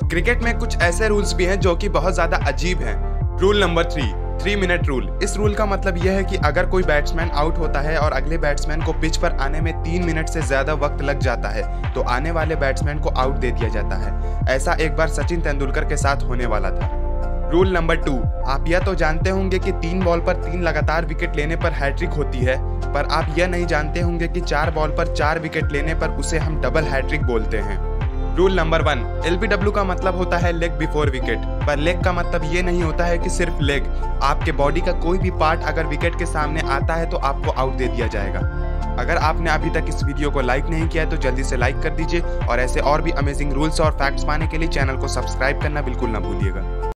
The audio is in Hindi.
क्रिकेट में कुछ ऐसे रूल्स भी हैं जो कि बहुत ज़्यादा अजीब हैं। Rule number 3 minute rule. इस रूल का मतलब यह है कि अगर कोई बैट्समैन आउट होता है और अगले बैट्समैन को पिच पर आने में 3 मिनट से ज़्यादा वक्त लग जाता है तो आने वाले बैट्समैन को आउट दे दिया जाता है। ऐसा एक बार सचिन तेंदुलकर के साथ होने वाला था। Rule number 2। आप यह तो जानते होंगे कि 3 बॉल पर 3 लगातार विकेट लेने पर हैट्रिक होती है, पर आप यह नहीं जानते होंगे कि 4 बॉल पर 4 विकेट लेने पर उसे हम डबल हैट्रिक बोलते हैं। Rule number 1। LBW का मतलब होता है लेग बिफोर विकेट, पर लेग का मतलब ये नहीं होता है कि सिर्फ लेग। आपके बॉडी का कोई भी पार्ट अगर विकेट के सामने आता है तो आपको आउट दे दिया जाएगा। अगर आपने अभी तक इस वीडियो को लाइक नहीं किया है तो जल्दी से लाइक कर दीजिए और ऐसे और भी अमेजिंग रूल्स और फैक्ट्स पाने के लिए चैनल को सब्सक्राइब करना बिल्कुल ना भूलिएगा।